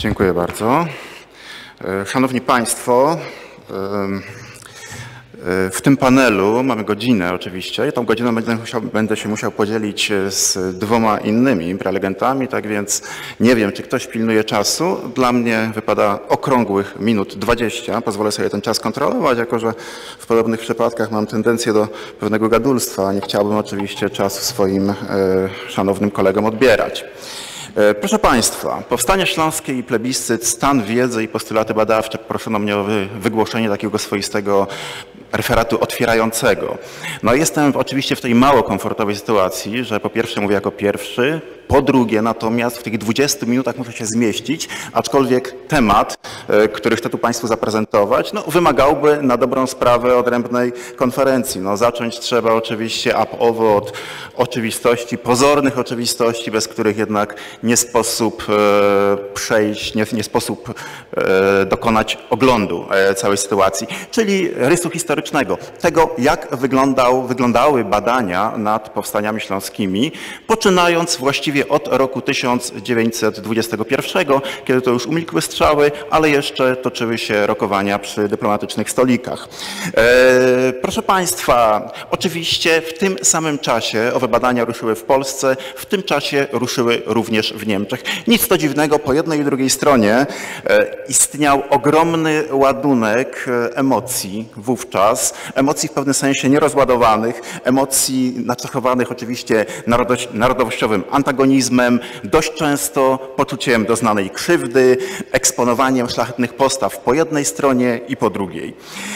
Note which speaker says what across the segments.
Speaker 1: Dziękuję bardzo. Szanowni Państwo, w tym panelu mamy godzinę oczywiście i tą godzinę będę się musiał podzielić z dwoma innymi prelegentami, tak więc nie wiem, czy ktoś pilnuje czasu. Dla mnie wypada okrągłych minut 20. Pozwolę sobie ten czas kontrolować, jako że w podobnych przypadkach mam tendencję do pewnego gadulstwa, a nie chciałbym oczywiście czasu swoim szanownym kolegom odbierać. Proszę Państwa, Powstanie Śląskie i plebiscyt, stan wiedzy i postulaty badawcze. Proszono mnie o wygłoszenie takiego swoistego referatu otwierającego. No jestem oczywiście w tej mało komfortowej sytuacji, że po pierwsze mówię jako pierwszy, po drugie natomiast w tych 20 minutach muszę się zmieścić, aczkolwiek temat, który chcę tu Państwu zaprezentować, no, wymagałby na dobrą sprawę odrębnej konferencji. No, zacząć trzeba oczywiście ab-owo od oczywistości, pozornych oczywistości, bez których jednak nie sposób przejść, nie sposób dokonać oglądu całej sytuacji, czyli rysu historycznego, tego jak wyglądały badania nad powstaniami śląskimi, poczynając właściwie od roku 1921, kiedy to już umilkły strzały, ale jeszcze toczyły się rokowania przy dyplomatycznych stolikach. Proszę Państwa, oczywiście w tym samym czasie owe badania ruszyły w Polsce, w tym czasie ruszyły również w Niemczech. Nic to dziwnego, po jednej i drugiej stronie istniał ogromny ładunek emocji wówczas, emocji w pewnym sensie nierozładowanych, emocji nacechowanych oczywiście narodowościowym antagonizmem, dość często poczuciem doznanej krzywdy, eksponowaniem szlachetnych postaw po jednej stronie i po drugiej.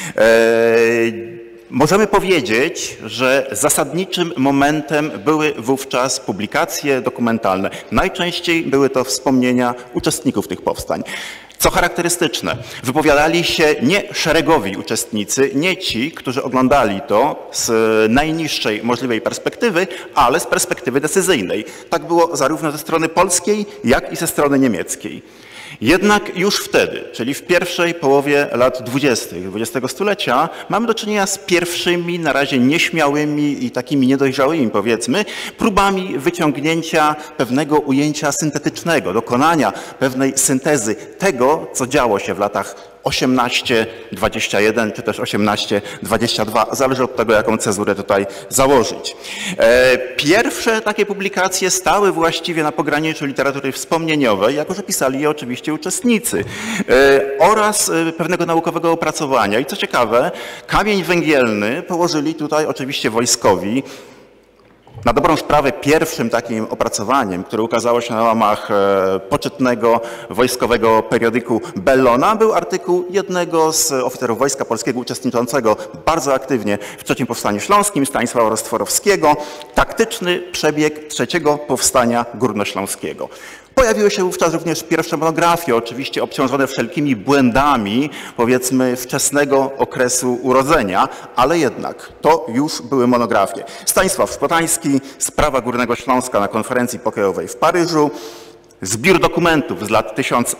Speaker 1: Możemy powiedzieć, że zasadniczym momentem były wówczas publikacje dokumentalne. Najczęściej były to wspomnienia uczestników tych powstań. Co charakterystyczne, wypowiadali się nie szeregowi uczestnicy, nie ci, którzy oglądali to z najniższej możliwej perspektywy, ale z perspektywy decyzyjnej. Tak było zarówno ze strony polskiej, jak i ze strony niemieckiej. Jednak już wtedy, czyli w pierwszej połowie lat 20. XX stulecia, mamy do czynienia z pierwszymi, na razie nieśmiałymi i takimi niedojrzałymi, powiedzmy, próbami wyciągnięcia pewnego ujęcia syntetycznego, dokonania pewnej syntezy tego, co działo się w latach 18-21 czy też 18-22, zależy od tego, jaką cezurę tutaj założyć. Pierwsze takie publikacje stały właściwie na pograniczu literatury wspomnieniowej, jako że pisali je oczywiście uczestnicy, oraz pewnego naukowego opracowania. I co ciekawe, kamień węgielny położyli tutaj oczywiście wojskowi. Na dobrą sprawę pierwszym takim opracowaniem, które ukazało się na łamach poczytnego wojskowego periodyku Bellona, był artykuł jednego z oficerów Wojska Polskiego uczestniczącego bardzo aktywnie w III Powstaniu Śląskim, Stanisława Rostworowskiego, taktyczny przebieg III Powstania Górnośląskiego. Pojawiły się wówczas również pierwsze monografie, oczywiście obciążone wszelkimi błędami, powiedzmy, wczesnego okresu urodzenia, ale jednak to już były monografie. Stanisław Szpotański, Sprawa Górnego Śląska na konferencji pokojowej w Paryżu, zbiór dokumentów z lat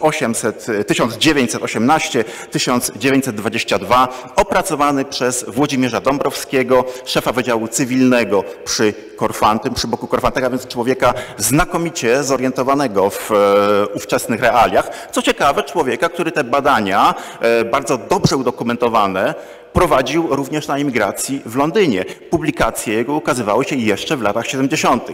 Speaker 1: 1918-1922, opracowany przez Włodzimierza Dąbrowskiego, szefa Wydziału Cywilnego przy Korfantym, przy boku Korfantego, a więc człowieka znakomicie zorientowanego w ówczesnych realiach. Co ciekawe, człowieka, który te badania, bardzo dobrze udokumentowane, prowadził również na emigracji w Londynie. Publikacje jego ukazywały się jeszcze w latach 70.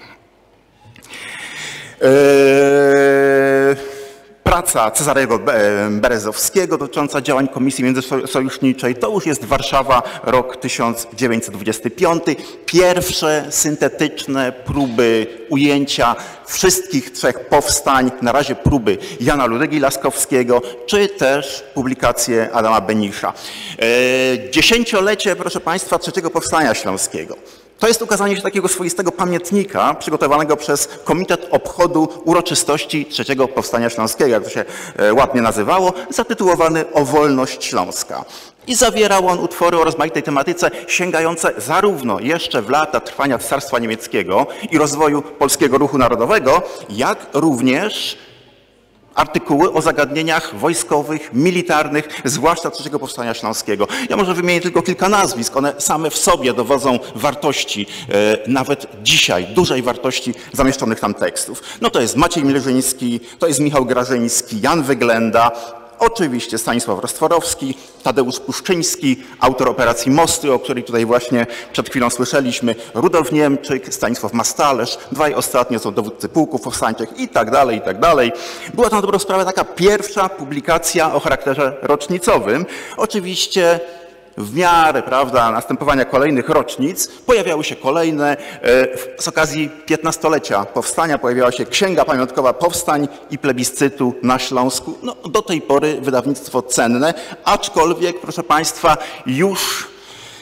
Speaker 1: Praca Cezarego Berezowskiego dotycząca działań Komisji Międzysojuszniczej, to już jest Warszawa, rok 1925. Pierwsze syntetyczne próby ujęcia wszystkich trzech powstań, na razie próby Jana Ludygi Laskowskiego, czy też publikacje Adama Benisza. Dziesięciolecie, proszę Państwa, III Powstania Śląskiego. To jest ukazanie się takiego swoistego pamiętnika przygotowanego przez Komitet Obchodu Uroczystości III Powstania Śląskiego, jak to się ładnie nazywało, zatytułowany O wolność Śląska. I zawierał on utwory o rozmaitej tematyce, sięgające zarówno jeszcze w lata trwania Cesarstwa Niemieckiego i rozwoju polskiego ruchu narodowego, jak również artykuły o zagadnieniach wojskowych, militarnych, zwłaszcza III Powstania Śląskiego. Ja może wymienię tylko kilka nazwisk, one same w sobie dowodzą wartości, nawet dzisiaj, dużej wartości zamieszczonych tam tekstów. No to jest Maciej Mierzyński, to jest Michał Grażyński, Jan Wyględa, oczywiście Stanisław Rostworowski, Tadeusz Puszczyński, autor operacji Mosty, o której tutaj właśnie przed chwilą słyszeliśmy, Rudolf Niemczyk, Stanisław Mastalerz, dwaj ostatnio są dowódcy pułków powstańczych i tak dalej, i tak dalej. Była to na dobrą sprawę taka pierwsza publikacja o charakterze rocznicowym. Oczywiście w miarę, prawda, następowania kolejnych rocznic pojawiały się kolejne. Z okazji 15-lecia powstania pojawiała się Księga Pamiątkowa Powstań i Plebiscytu na Śląsku. No, do tej pory wydawnictwo cenne, aczkolwiek, proszę Państwa, już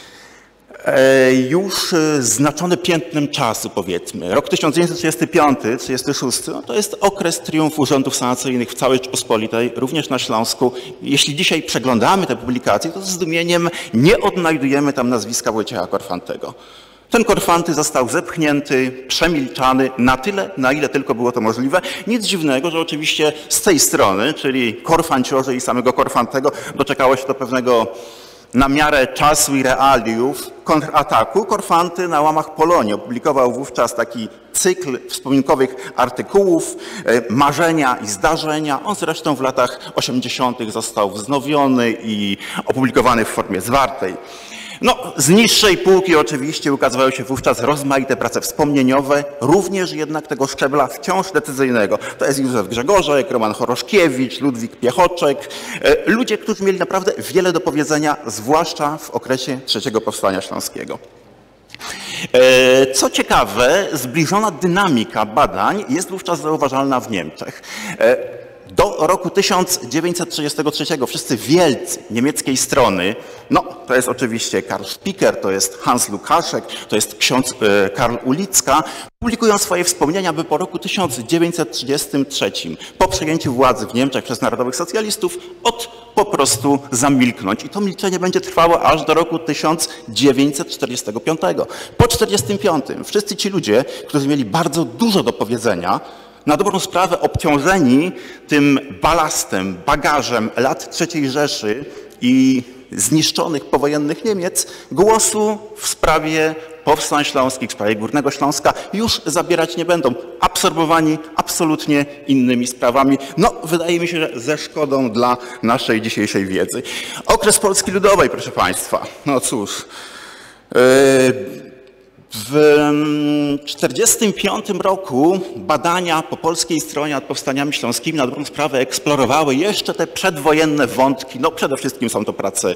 Speaker 1: znaczony piętnem czasu, powiedzmy. Rok 1935-36 no to jest okres triumfu rządów sanacyjnych w całej Rzeczypospolitej, również na Śląsku. Jeśli dzisiaj przeglądamy te publikacje, to ze zdumieniem nie odnajdujemy tam nazwiska Wojciecha Korfantego. Ten Korfanty został zepchnięty, przemilczany na tyle, na ile tylko było to możliwe. Nic dziwnego, że oczywiście z tej strony, czyli korfanciorzy i samego Korfantego, doczekało się do pewnego na miarę czasu i realiów kontrataku. Korfanty na łamach Polonii opublikował wówczas taki cykl wspominkowych artykułów, marzenia i zdarzenia. On zresztą w latach 80. został wznowiony i opublikowany w formie zwartej. No, z niższej półki oczywiście ukazywały się wówczas rozmaite prace wspomnieniowe, również jednak tego szczebla wciąż decyzyjnego. To jest Józef Grzegorzek, Roman Choroszkiewicz, Ludwik Piechoczek. Ludzie, którzy mieli naprawdę wiele do powiedzenia, zwłaszcza w okresie III Powstania Śląskiego. Co ciekawe, zbliżona dynamika badań jest wówczas zauważalna w Niemczech. Do roku 1933 wszyscy wielcy niemieckiej strony, no to jest oczywiście Karl Spiker, to jest Hans Lukaszek, to jest ksiądz Karl Ulicka, publikują swoje wspomnienia, by po roku 1933, po przejęciu władzy w Niemczech przez narodowych socjalistów, po prostu zamilknąć. I to milczenie będzie trwało aż do roku 1945. Po 1945 wszyscy ci ludzie, którzy mieli bardzo dużo do powiedzenia, na dobrą sprawę obciążeni tym balastem, bagażem lat III Rzeszy i zniszczonych powojennych Niemiec, głosu w sprawie powstań śląskich, w sprawie Górnego Śląska już zabierać nie będą. Absorbowani absolutnie innymi sprawami. No, wydaje mi się, że ze szkodą dla naszej dzisiejszej wiedzy. Okres Polski Ludowej, proszę Państwa. No cóż. W 1945 roku badania po polskiej stronie nad powstaniami śląskimi na dobrą sprawę eksplorowały jeszcze te przedwojenne wątki. No przede wszystkim są to prace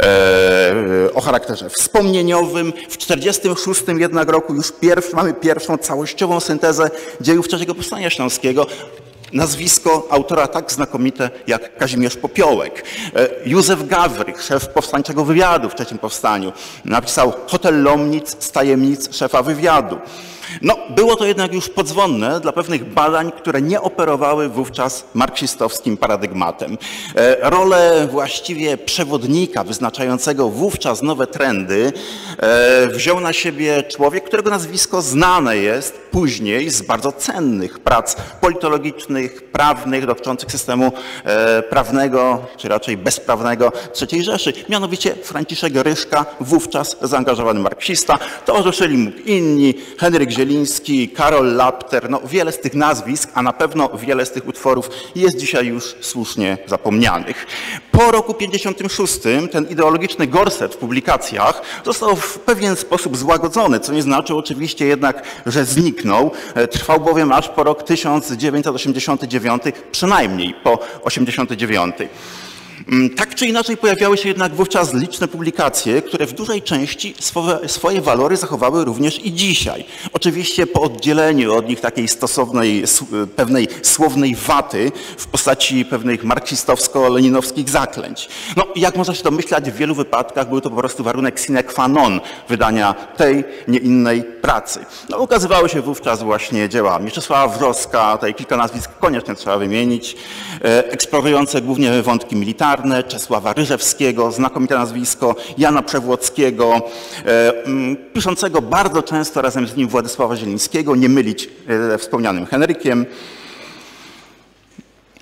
Speaker 1: o charakterze wspomnieniowym. W 1946 jednak roku już mamy pierwszą całościową syntezę dziejów III Powstania Śląskiego. Nazwisko autora tak znakomite jak Kazimierz Popiołek. Józef Gawrych, szef powstańczego wywiadu w III Powstaniu, napisał Hotel Lomnic z tajemnic szefa wywiadu. No, było to jednak już podzwonne dla pewnych badań, które nie operowały wówczas marksistowskim paradygmatem. Rolę właściwie przewodnika wyznaczającego wówczas nowe trendy wziął na siebie człowiek, którego nazwisko znane jest później z bardzo cennych prac politologicznych, prawnych, dotyczących systemu prawnego, czy raczej bezprawnego III Rzeszy. Mianowicie Franciszek Ryszka, wówczas zaangażowany marksista. Towarzyszyli mu inni, Henryk Zieliński, Karol Lapter, no wiele z tych nazwisk, a na pewno wiele z tych utworów jest dzisiaj już słusznie zapomnianych. Po roku 1956 ten ideologiczny gorset w publikacjach został w pewien sposób złagodzony, co nie znaczy oczywiście jednak, że zniknął. Trwał bowiem aż po rok 1989, przynajmniej po 1989. Tak czy inaczej pojawiały się jednak wówczas liczne publikacje, które w dużej części swoje walory zachowały również i dzisiaj. Oczywiście po oddzieleniu od nich takiej stosownej, pewnej słownej waty w postaci pewnych marksistowsko-leninowskich zaklęć. No, jak można się domyślać, w wielu wypadkach był to po prostu warunek sine qua non wydania tej, nie innej pracy. No, ukazywały się wówczas właśnie dzieła Mieczysława Wrzoska, tutaj kilka nazwisk koniecznie trzeba wymienić, eksplorujące głównie wątki militarne, Czesława Ryżewskiego, znakomite nazwisko, Jana Przewłockiego, piszącego bardzo często razem z nim Władysława Zielińskiego, nie mylić ze wspomnianym Henrykiem.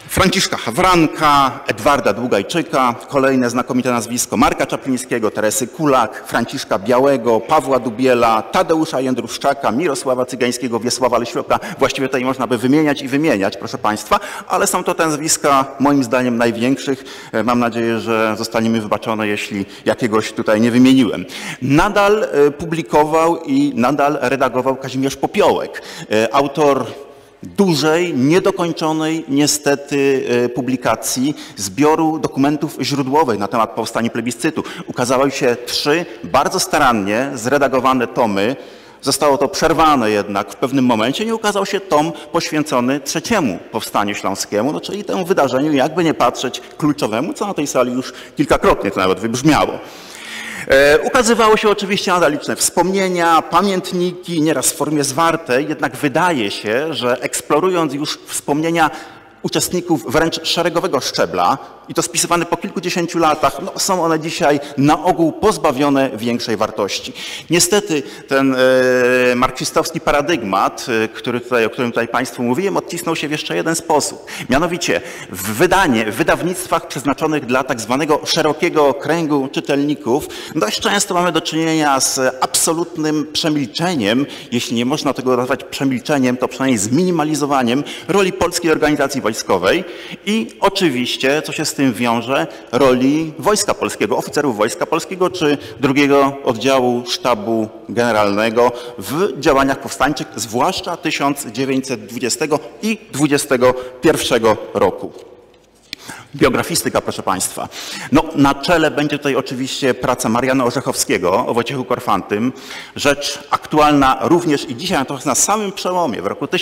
Speaker 1: Franciszka Hawranka, Edwarda Długajczyka, kolejne znakomite nazwisko Marka Czaplińskiego, Teresy Kulak, Franciszka Białego, Pawła Dubiela, Tadeusza Jędruszczaka, Mirosława Cygańskiego, Wiesława Leświoka. Właściwie tutaj można by wymieniać i wymieniać, proszę Państwa, ale są to te nazwiska moim zdaniem największych. Mam nadzieję, że zostanie mi wybaczone, jeśli jakiegoś tutaj nie wymieniłem. Nadal publikował i nadal redagował Kazimierz Popiołek, autor dużej, niedokończonej niestety publikacji zbioru dokumentów źródłowych na temat powstania plebiscytu. Ukazały się 3 bardzo starannie zredagowane tomy. Zostało to przerwane jednak w pewnym momencie. Nie ukazał się tom poświęcony III Powstaniu Śląskiemu, no, czyli temu wydarzeniu, jakby nie patrzeć, kluczowemu, co na tej sali już kilkakrotnie to nawet wybrzmiało. Ukazywały się oczywiście nadal liczne wspomnienia, pamiętniki, nieraz w formie zwartej, jednak wydaje się, że eksplorując już wspomnienia uczestników wręcz szeregowego szczebla, i to spisywane po kilkudziesięciu latach, no, są one dzisiaj na ogół pozbawione większej wartości. Niestety ten marksistowski paradygmat, o którym tutaj Państwu mówiłem, odcisnął się w jeszcze jeden sposób. Mianowicie w wydawnictwach przeznaczonych dla tak zwanego szerokiego kręgu czytelników dość często mamy do czynienia z absolutnym przemilczeniem, jeśli nie można tego nazwać przemilczeniem, to przynajmniej zminimalizowaniem roli Polskiej Organizacji Wojskowej i oczywiście, co się z tym wiąże, roli Wojska Polskiego, oficerów Wojska Polskiego czy drugiego oddziału sztabu generalnego w działaniach powstańczych, zwłaszcza 1920 i 21 roku. Biografistyka, proszę Państwa. No, na czele będzie tutaj oczywiście praca Mariana Orzechowskiego o Wojciechu Korfantym. Rzecz aktualna również i dzisiaj, natomiast na samym przełomie, w roku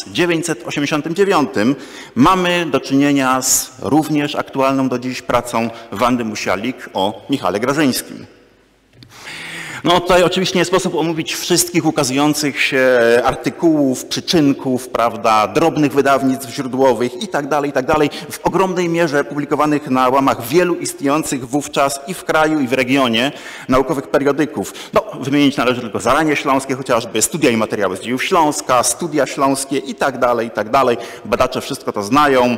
Speaker 1: 1989 mamy do czynienia z również aktualną do dziś pracą Wandy Musialik o Michale Grażyńskim. No tutaj oczywiście nie sposób omówić wszystkich ukazujących się artykułów, przyczynków, prawda, drobnych wydawnictw źródłowych i tak dalej, w ogromnej mierze publikowanych na łamach wielu istniejących wówczas i w kraju, i w regionie naukowych periodyków. No, wymienić należy tylko Zaranie Śląskie, chociażby Studia i materiały z dziejów Śląska, Studia Śląskie i tak dalej. Badacze wszystko to znają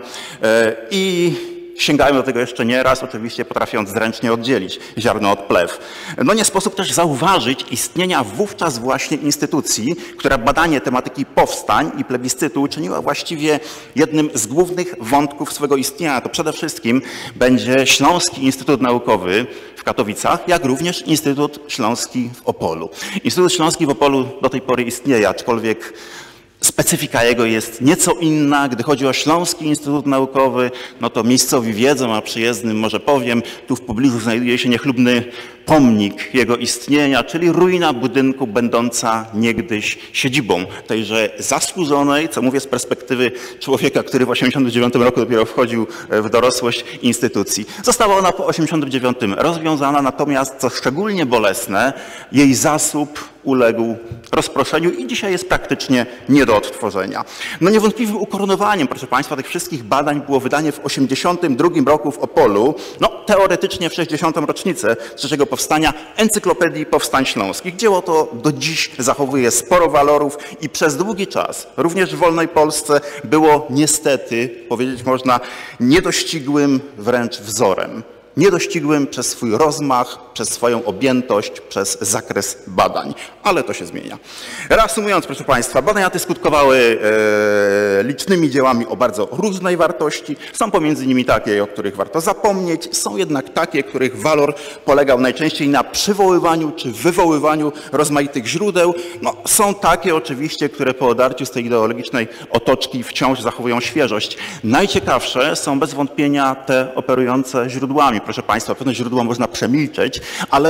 Speaker 1: i sięgają do tego jeszcze nieraz, oczywiście potrafiąc zręcznie oddzielić ziarno od plew. No nie sposób też zauważyć istnienia wówczas właśnie instytucji, która badanie tematyki powstań i plebiscytu uczyniła właściwie jednym z głównych wątków swego istnienia. To przede wszystkim będzie Śląski Instytut Naukowy w Katowicach, jak również Instytut Śląski w Opolu. Instytut Śląski w Opolu do tej pory istnieje, aczkolwiek specyfika jego jest nieco inna. Gdy chodzi o Śląski Instytut Naukowy, no to miejscowi wiedzą, a przyjezdnym może powiem, tu w pobliżu znajduje się niechlubny pomnik jego istnienia, czyli ruina budynku będąca niegdyś siedzibą tejże zasłużonej, co mówię z perspektywy człowieka, który w 1989 roku dopiero wchodził w dorosłość, instytucji. Została ona po 1989 rozwiązana, natomiast co szczególnie bolesne, jej zasób uległ rozproszeniu i dzisiaj jest praktycznie nie do odtworzenia. No niewątpliwym ukoronowaniem, proszę Państwa, tych wszystkich badań było wydanie w 1982 roku w Opolu, no teoretycznie w 60. rocznicę III Powstania, Encyklopedii Powstań Śląskich. Dzieło to do dziś zachowuje sporo walorów i przez długi czas, również w wolnej Polsce, było niestety, powiedzieć można, niedościgłym wręcz wzorem. Niedościgłym przez swój rozmach, przez swoją objętość, przez zakres badań. Ale to się zmienia. Reasumując, proszę Państwa, badania te skutkowały licznymi dziełami o bardzo różnej wartości. Są pomiędzy nimi takie, o których warto zapomnieć. Są jednak takie, których walor polegał najczęściej na przywoływaniu czy wywoływaniu rozmaitych źródeł. No, są takie oczywiście, które po odarciu z tej ideologicznej otoczki wciąż zachowują świeżość. Najciekawsze są bez wątpienia te operujące źródłami. Proszę Państwa, pewne źródła można przemilczeć, ale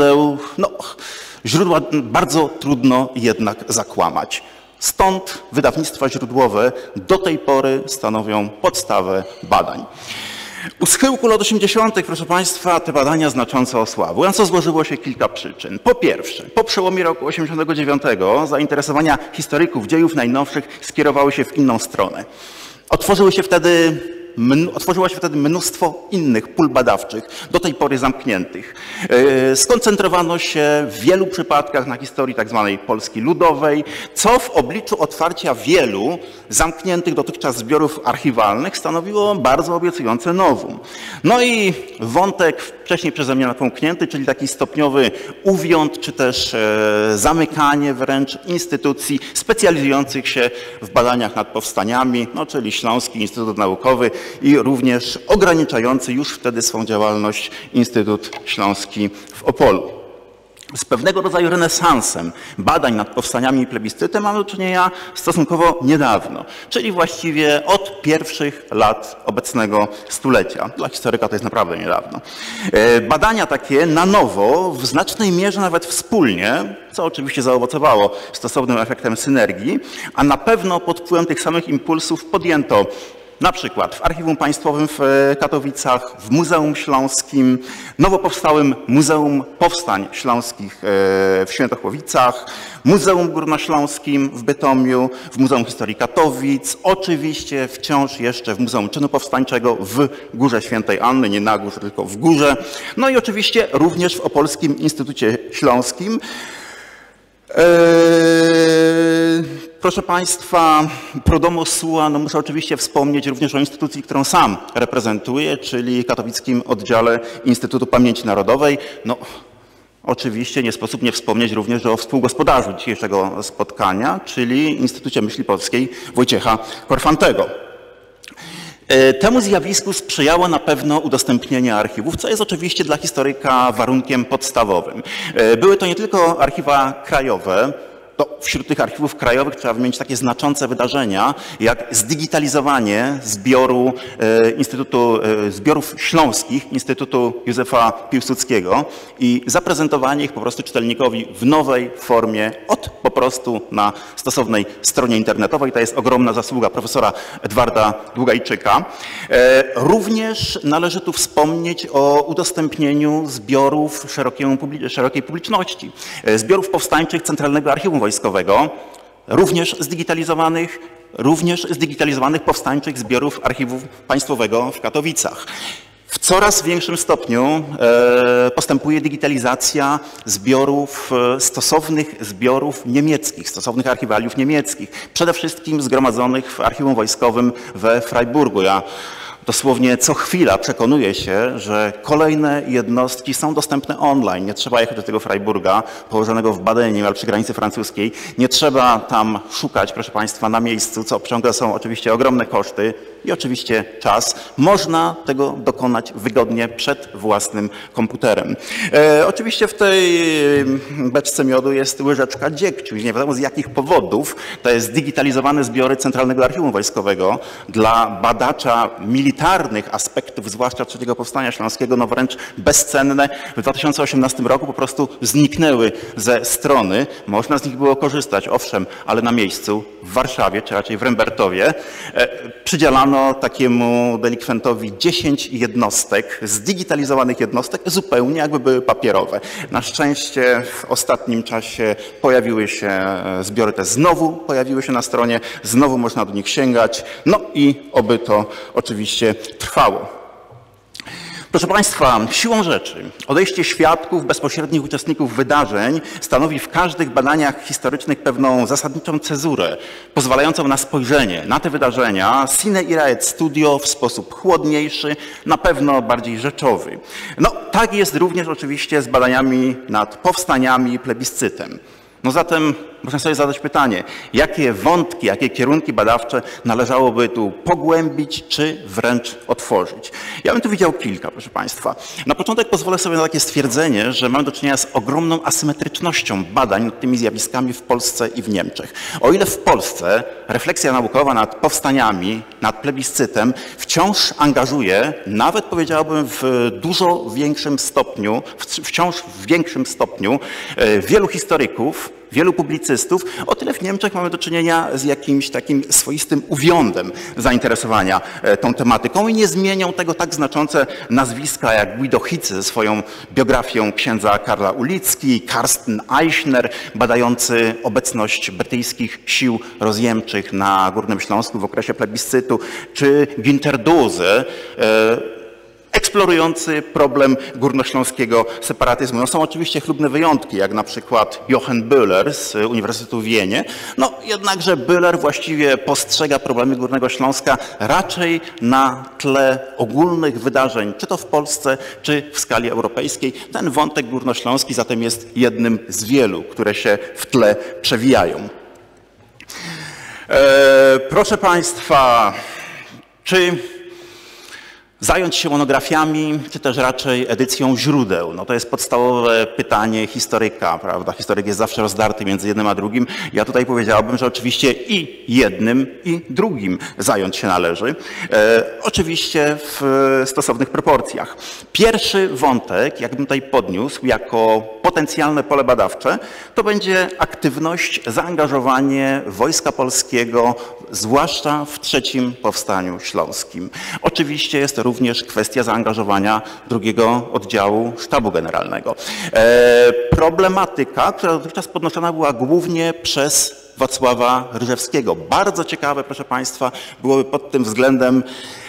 Speaker 1: źródła bardzo trudno jednak zakłamać. Stąd wydawnictwa źródłowe do tej pory stanowią podstawę badań. U schyłku lat 80., proszę Państwa, te badania znacząco osłabły, na co złożyło się kilka przyczyn. Po pierwsze, po przełomie roku 89 zainteresowania historyków dziejów najnowszych skierowały się w inną stronę. Otworzyły się wtedy otworzyło się wtedy mnóstwo innych pól badawczych, do tej pory zamkniętych. Skoncentrowano się w wielu przypadkach na historii tzw. Polski Ludowej, co w obliczu otwarcia wielu zamkniętych dotychczas zbiorów archiwalnych stanowiło bardzo obiecujące novum. No i wątek wcześniej przeze mnie napomknięty, czyli taki stopniowy uwiąd, czy też zamykanie wręcz instytucji specjalizujących się w badaniach nad powstaniami, no, czyli Śląski Instytut Naukowy i również ograniczający już wtedy swą działalność Instytut Śląski w Opolu. Z pewnego rodzaju renesansem badań nad powstaniami i plebiscytem mamy do czynienia stosunkowo niedawno, czyli właściwie od pierwszych lat obecnego stulecia. Dla historyka to jest naprawdę niedawno. Badania takie na nowo, w znacznej mierze nawet wspólnie, co oczywiście zaowocowało stosownym efektem synergii, a na pewno pod wpływem tych samych impulsów podjęto na przykład w Archiwum Państwowym w Katowicach, w Muzeum Śląskim, nowo powstałym Muzeum Powstań Śląskich w Świętochłowicach, Muzeum Górnośląskim w Bytomiu, w Muzeum Historii Katowic, oczywiście wciąż jeszcze w Muzeum Czynu Powstańczego w Górze Świętej Anny, nie na górze, tylko w górze, no i oczywiście również w Opolskim Instytucie Śląskim. Proszę Państwa, pro domo sua, no muszę oczywiście wspomnieć również o instytucji, którą sam reprezentuję, czyli katowickim oddziale Instytutu Pamięci Narodowej. No, oczywiście nie sposób nie wspomnieć również o współgospodarzu dzisiejszego spotkania, czyli Instytucie Myśli Polskiej Wojciecha Korfantego. Temu zjawisku sprzyjało na pewno udostępnienie archiwów, co jest oczywiście dla historyka warunkiem podstawowym. Były to nie tylko archiwa krajowe, to wśród tych archiwów krajowych trzeba wymienić takie znaczące wydarzenia, jak zdigitalizowanie zbiorów śląskich Instytutu Józefa Piłsudskiego i zaprezentowanie ich po prostu czytelnikowi w nowej formie, po prostu na stosownej stronie internetowej. To jest ogromna zasługa profesora Edwarda Długajczyka. Również należy tu wspomnieć o udostępnieniu zbiorów szerokiej publiczności, zbiorów powstańczych Centralnego Archiwum Wojskowego, również zdigitalizowanych powstańczych zbiorów Archiwum Państwowego w Katowicach. W coraz większym stopniu postępuje digitalizacja zbiorów, stosownych zbiorów niemieckich, stosownych archiwaliów niemieckich, przede wszystkim zgromadzonych w Archiwum Wojskowym we Freiburgu. Ja dosłownie co chwila przekonuję się, że kolejne jednostki są dostępne online. Nie trzeba jechać do tego Freiburga, położonego w Badenie, niemal przy granicy francuskiej. Nie trzeba tam szukać, proszę Państwa, na miejscu, co obciąga są oczywiście ogromne koszty i oczywiście czas. Można tego dokonać wygodnie przed własnym komputerem. Oczywiście w tej beczce miodu jest łyżeczka dziegciu. Nie wiadomo z jakich powodów te zdigitalizowane zbiory Centralnego Archiwum Wojskowego dla badacza militarnych aspektów, zwłaszcza III Powstania Śląskiego, no wręcz bezcenne, w 2018 roku po prostu zniknęły ze strony. Można z nich było korzystać, owszem, ale na miejscu w Warszawie, czy raczej w Rembertowie, przydzielano takiemu delikwentowi 10 jednostek, zdigitalizowanych jednostek, zupełnie jakby były papierowe. Na szczęście w ostatnim czasie pojawiły się zbiory te, znowu pojawiły się na stronie, znowu można do nich sięgać, no i oby to oczywiście trwało. Proszę Państwa, siłą rzeczy odejście świadków, bezpośrednich uczestników wydarzeń stanowi w każdych badaniach historycznych pewną zasadniczą cezurę, pozwalającą na spojrzenie na te wydarzenia sine ira et studio w sposób chłodniejszy, na pewno bardziej rzeczowy. No tak jest również oczywiście z badaniami nad powstaniami i plebiscytem. No zatem można sobie zadać pytanie, jakie wątki, jakie kierunki badawcze należałoby tu pogłębić, czy wręcz otworzyć. Ja bym tu widział kilka, proszę Państwa. Na początek pozwolę sobie na takie stwierdzenie, że mamy do czynienia z ogromną asymetrycznością badań nad tymi zjawiskami w Polsce i w Niemczech. O ile w Polsce refleksja naukowa nad powstaniami, nad plebiscytem wciąż angażuje, nawet powiedziałbym w dużo większym stopniu, wciąż w większym stopniu wielu historyków, wielu publicystów. O tyle w Niemczech mamy do czynienia z jakimś takim swoistym uwiądem zainteresowania tą tematyką i nie zmienią tego tak znaczące nazwiska jak Guido Hitze ze swoją biografią księdza Karla Ulicki, Carsten Eichner, badający obecność brytyjskich sił rozjemczych na Górnym Śląsku w okresie plebiscytu, czy Günter Dose, eksplorujący problem górnośląskiego separatyzmu. No są oczywiście chlubne wyjątki, jak na przykład Jochen Böhler z Uniwersytetu w Wienie. No jednakże Böhler właściwie postrzega problemy Górnego Śląska raczej na tle ogólnych wydarzeń, czy to w Polsce, czy w skali europejskiej. Ten wątek górnośląski zatem jest jednym z wielu, które się w tle przewijają. Proszę Państwa, czy zająć się monografiami, czy też raczej edycją źródeł? No to jest podstawowe pytanie historyka, prawda? Historyk jest zawsze rozdarty między jednym a drugim. Ja tutaj powiedziałbym, że oczywiście i jednym, i drugim zająć się należy. Oczywiście w stosownych proporcjach. Pierwszy wątek, jakbym tutaj podniósł jako potencjalne pole badawcze, to będzie aktywność, zaangażowanie Wojska Polskiego, zwłaszcza w III Powstaniu Śląskim. Oczywiście jest to również kwestia zaangażowania drugiego oddziału Sztabu Generalnego. Problematyka, która dotychczas podnoszona była głównie przez Wacława Ryżewskiego. Bardzo ciekawe, proszę Państwa, byłoby pod tym względem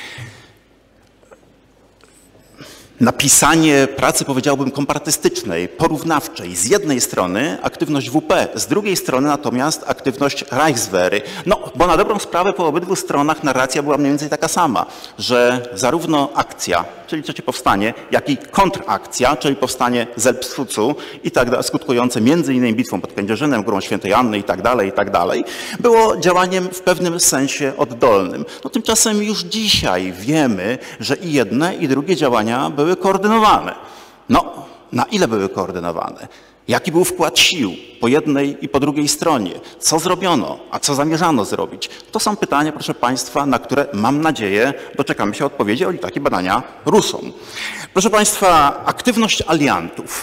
Speaker 1: napisanie pracy, powiedziałbym, kompartystycznej, porównawczej. Z jednej strony aktywność WP, z drugiej strony natomiast aktywność Reichswehry. No, bo na dobrą sprawę po obydwu stronach narracja była mniej więcej taka sama, że zarówno akcja, czyli III powstanie, jak i kontrakcja, czyli powstanie Selbstschutzu i tak dalej, skutkujące między innymi bitwą pod Kędzierzynem, Górą Świętej Anny i tak dalej, było działaniem w pewnym sensie oddolnym. No, tymczasem już dzisiaj wiemy, że i jedne, i drugie działania były koordynowane. No, na ile były koordynowane? Jaki był wkład sił po jednej i po drugiej stronie? Co zrobiono, a co zamierzano zrobić? To są pytania, proszę Państwa, na które mam nadzieję doczekamy się odpowiedzi, o ile takie badania ruszą. Proszę Państwa, aktywność aliantów.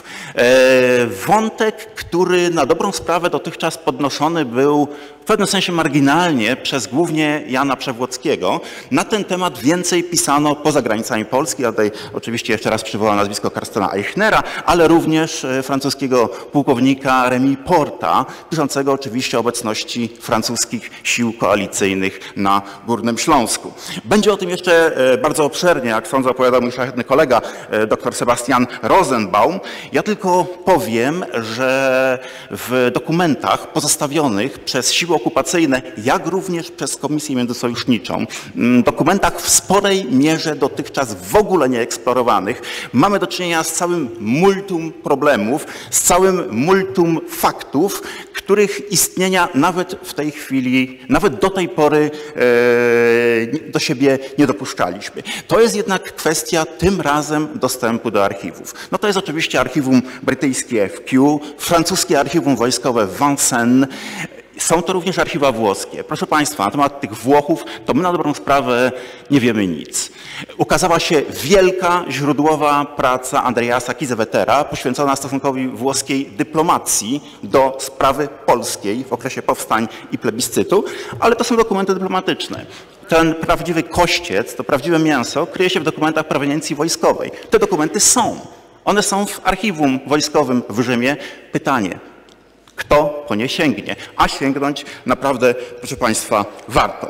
Speaker 1: Wątek, który na dobrą sprawę dotychczas podnoszony był w pewnym sensie marginalnie przez głównie Jana Przewłockiego. Na ten temat więcej pisano poza granicami Polski. Ja tutaj oczywiście jeszcze raz przywołam nazwisko Carstena Eichnera, ale również francuskiego pułkownika Remy Porta, piszącego oczywiście o obecności francuskich sił koalicyjnych na Górnym Śląsku. Będzie o tym jeszcze bardzo obszernie, jak sądzę, opowiadał mój szlachetny kolega, dr Sebastian Rosenbaum. Ja tylko powiem, że w dokumentach pozostawionych przez siły okupacyjne, jak również przez Komisję Międzysojuszniczą, dokumentach w sporej mierze dotychczas w ogóle nieeksplorowanych, mamy do czynienia z całym multum problemów, z całym multum faktów, których istnienia nawet w tej chwili, nawet do tej pory do siebie nie dopuszczaliśmy. To jest jednak kwestia tym razem dostępu do archiwów. No to jest oczywiście archiwum brytyjskie w Kew, francuskie archiwum wojskowe w Vincennes. Są to również archiwa włoskie. Proszę Państwa, na temat tych Włochów to my na dobrą sprawę nie wiemy nic. Ukazała się wielka źródłowa praca Andreasa Kiesewettera poświęcona stosunkowi włoskiej dyplomacji do sprawy polskiej w okresie powstań i plebiscytu, ale to są dokumenty dyplomatyczne. Ten prawdziwy kościec, to prawdziwe mięso kryje się w dokumentach proweniencji wojskowej. Te dokumenty są. One są w archiwum wojskowym w Rzymie. Pytanie: kto po nie sięgnie? A sięgnąć naprawdę, proszę Państwa, warto.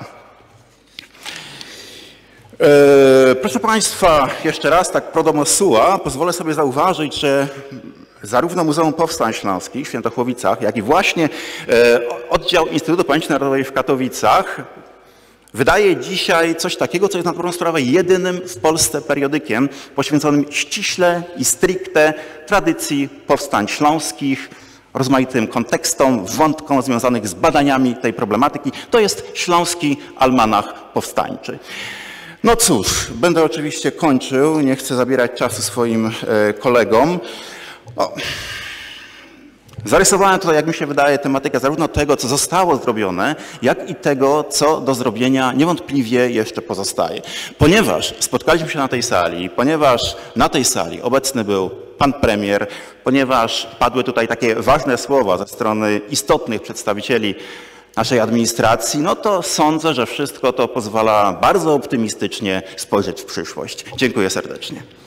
Speaker 1: Proszę Państwa, jeszcze raz tak pro domo sua, pozwolę sobie zauważyć, że zarówno Muzeum Powstań Śląskich w Świętochłowicach, jak i właśnie oddział Instytutu Pamięci Narodowej w Katowicach wydaje dzisiaj coś takiego, co jest na dobrą sprawę jedynym w Polsce periodykiem poświęconym ściśle i stricte tradycji powstań śląskich, rozmaitym kontekstom, wątkom związanych z badaniami tej problematyki. To jest Śląski Almanach Powstańczy. No cóż, będę oczywiście kończył, nie chcę zabierać czasu swoim kolegom. No, Zarysowałem tutaj, jak mi się wydaje, tematykę zarówno tego, co zostało zrobione, jak i tego, co do zrobienia niewątpliwie jeszcze pozostaje. Ponieważ spotkaliśmy się na tej sali, ponieważ na tej sali obecny był pan premier, ponieważ padły tutaj takie ważne słowa ze strony istotnych przedstawicieli naszej administracji, no to sądzę, że wszystko to pozwala bardzo optymistycznie spojrzeć w przyszłość. Dziękuję serdecznie.